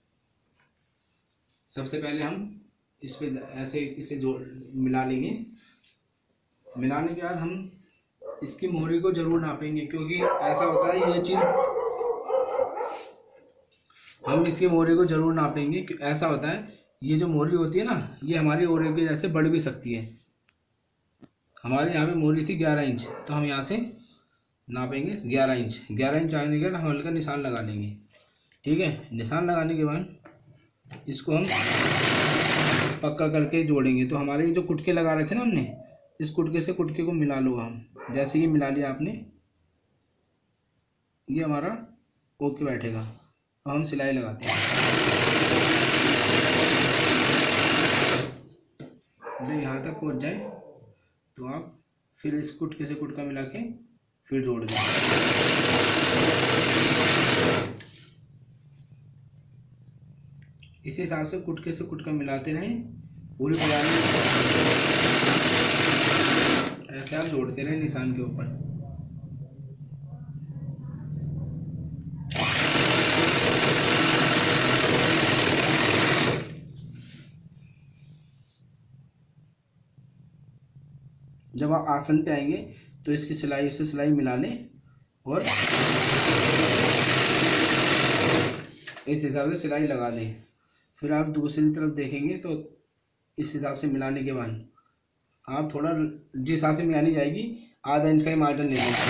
सबसे पहले हम इस पे ऐसे इसे जोड़ मिला लेंगे। मिलाने के बाद हम इसकी मोहरी को जरूर नापेंगे, क्योंकि ऐसा होता है ये चीज़, हम इसकी मोहरी को जरूर नापेंगे। ऐसा होता है ये जो मोहरी होती है ना, ये हमारी ओरे की जैसे बढ़ भी सकती है। हमारे यहाँ पे मोहरी थी ग्यारह इंच, तो हम यहाँ से नापेंगे ग्यारह इंच। ग्यारह इंच आने के बाद हम हल्का निशान लगा लेंगे। ठीक है, निशान लगाने के बाद इसको हम पक्का करके जोड़ेंगे। तो हमारे जो कुटके लगा रखे ना हमने, इस कुटके से कुटके को मिला लो हम। जैसे ये मिला लिया आपने, ये हमारा ओके बैठेगा। अब हम सिलाई लगाते हैं। जब यहाँ तक पहुँच जाए तो आप फिर इस कुटके से कुटका मिला के फिर जोड़ दें। इसी हिसाब से कुटके से कुटका मिलाते रहें पूरी पजामी, ऐसे आप जोड़ते रहें निशान के ऊपर। जब आप आसन पे आएंगे तो इसकी सिलाई से सिलाई मिला लें और इस हिसाब से सिलाई लगा दें। फिर आप दूसरी तरफ देखेंगे तो इस हिसाब से मिलाने के बाद आप थोड़ा जिस हिसाब से मिलानी जाएगी आधा इंच का ही मार्जिन ले लें।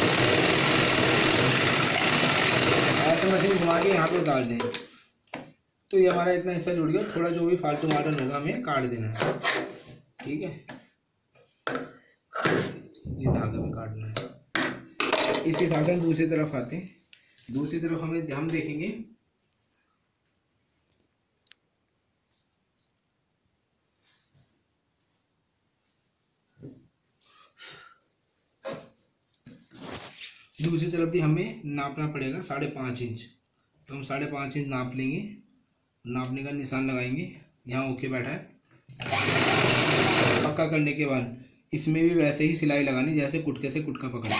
ऐसे मशीन घुमा के यहाँ पे उतार दें तो ये हमारा इतना हिस्सा जुड़ गया। थोड़ा जो भी फालतू मार्जिन होगा हमें काट देना है। ठीक है, ये धागा में काटना है। इस हिसाब से हम दूसरी तरफ आते हैं। दूसरी तरफ हमें हम देखेंगे दूसरी तरफ भी हमें नापना पड़ेगा साढ़े पाँच इंच। तो हम साढ़े पाँच इंच नाप लेंगे, नापने का निशान लगाएंगे। यहाँ ओके बैठा है। पक्का करने के बाद इसमें भी वैसे ही सिलाई लगानी जैसे कुटके से कुटका पकड़ना।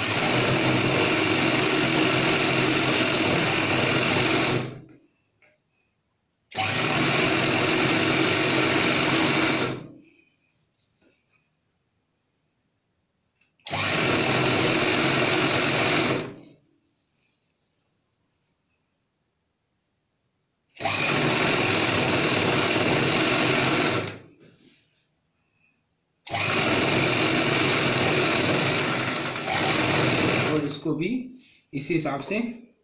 इसको भी इसी हिसाब से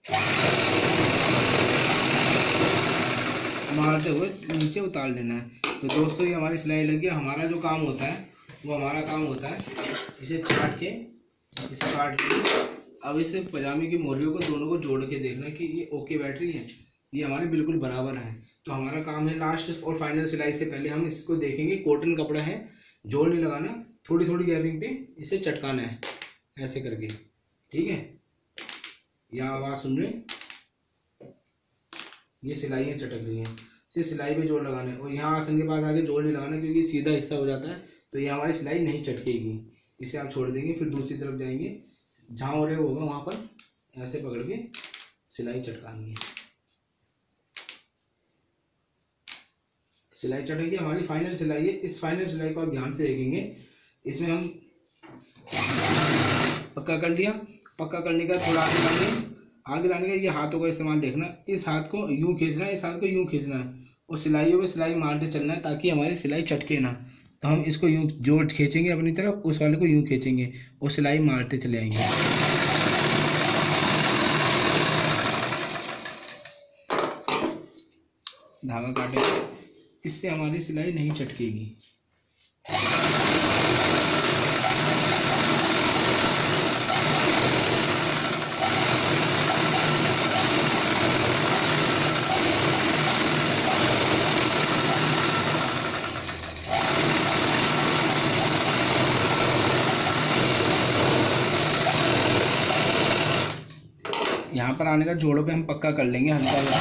मारते हुए नीचे उतार लेना है। तो दोस्तों ये हमारी सिलाई लगी है। हमारा जो काम होता है वो हमारा काम होता है इसे छाट के, इसे काट के अब इस पजामे की मोहरियों को दोनों को जोड़ के देखना कि ये ओके बैठ रही है, ये हमारी बिल्कुल बराबर है। तो हमारा काम है लास्ट और फाइनल सिलाई से पहले हम इसको देखेंगे। कॉटन कपड़ा है, जोड़ नहीं लगाना, थोड़ी थोड़ी गैपिंग पे इसे चटकाना है ऐसे करके। ठीक है, यहाँ आवाज़ सुन रहे, ये सिलाइयाँ चटक रही हैं। सिर्फ सिलाई पे जोड़ लगाना है और यहाँ आसन के बाद आगे जोड़ नहीं लगाना क्योंकि सीधा हिस्सा हो जाता है तो ये हमारी सिलाई नहीं चटकेगी। इसे आप छोड़ देंगे, फिर दूसरी तरफ जाएंगे, जहाँ हो रहे होगा वहाँ पर ऐसे पकड़ के सिलाई चटकानी है। सिलाई चटकेगी, हमारी फाइनल सिलाई है। इस फाइनल सिलाई को आप ध्यान से देखेंगे। इसमें हम पक्का कर दिया, पक्का करने का थोड़ा आगे लाएंगे। आगे लाने का ये हाथों का इस्तेमाल देखना, इस हाथ को यूं खींचना है, इस हाथ को यूं खींचना है और सिलाइयों में सिलाई मारते चलना है ताकि हमारी सिलाई चटके ना। तो हम इसको यूं जोड़ खींचेंगे अपनी तरफ, उस वाले को यूं खींचेंगे और सिलाई मारते चले आएंगे। धागा काटेंगे, इससे हमारी सिलाई नहीं चटकेगी। यहाँ पर आने का जोड़ों पे हम पक्का कर लेंगे हल्का हल्का।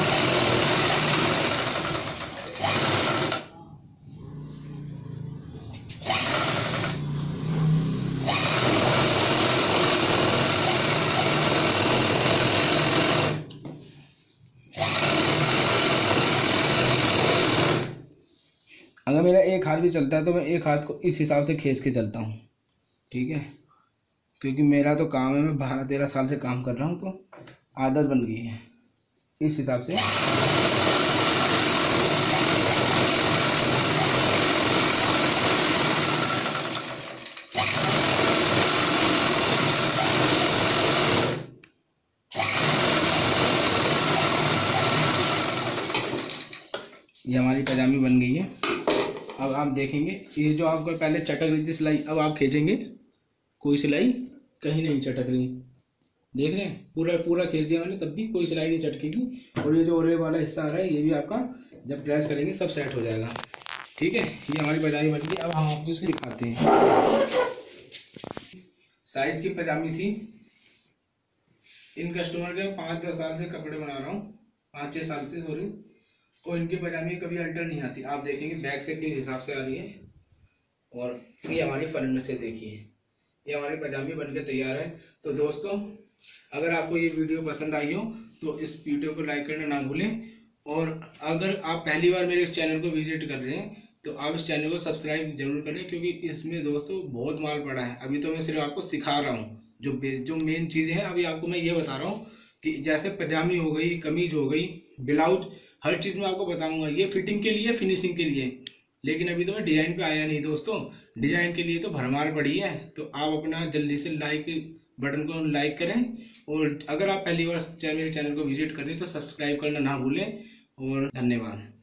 अगर मेरा एक हाथ भी चलता है तो मैं एक हाथ को इस हिसाब से खींच के चलता हूँ। ठीक है, क्योंकि मेरा तो काम है, मैं बारह तेरह साल से काम कर रहा हूँ, तो आदत बन गई है इस हिसाब से। ये हमारी पजामी बन गई है। अब आप देखेंगे ये जो आपको पहले चटक रही थी सिलाई, अब आप खींचेंगे, कोई सिलाई कहीं नहीं चटक रही, देख रहे हैं, पूरा पूरा खींच दिया मैंने, तब भी कोई सिलाई नहीं चटकेगी। और ये जो ओले वाला हिस्सा आ रहा है, ये भी आपका जब प्रेस करेंगे सब सेट हो जाएगा। ठीक है, ये हमारी पजामी बन गई। अब हम आपको इसको दिखाते हैं। साइज की पजामी थी। इन कस्टमर के पाँच दस साल से कपड़े बना रहा हूँ, पाँच छः साल से सॉरी, और इनकी पजामी कभी अल्टर नहीं आती। आप देखेंगे बैक से किस हिसाब से आ रही है, और ये हमारी फ्रंट से देखिए, ये हमारी पजामी बनकर तैयार है। तो दोस्तों, अगर आपको ये वीडियो पसंद आई हो तो इस वीडियो को लाइक करना ना भूलें, और अगर आप पहली बार मेरे इस चैनल को विजिट कर रहे हैं तो आप इस चैनल को सब्सक्राइब जरूर करें, क्योंकि इसमें दोस्तों बहुत माल पड़ा है। अभी तो मैं सिर्फ आपको सिखा रहा हूँ, जो जो मेन चीज़ें हैं अभी आपको मैं ये बता रहा हूँ कि जैसे पजामी हो गई, कमीज हो गई, ब्लाउज, हर चीज़ में आपको बताऊंगा। ये फिटिंग के लिए, फिनिशिंग के लिए, लेकिन अभी तो मैं डिजाइन पे आया नहीं दोस्तों। डिजाइन के लिए तो भरमार पड़ी है। तो आप अपना जल्दी से लाइक बटन को लाइक करें, और अगर आप पहली बार मेरे चैनल को विजिट करें तो सब्सक्राइब करना ना भूलें। और धन्यवाद।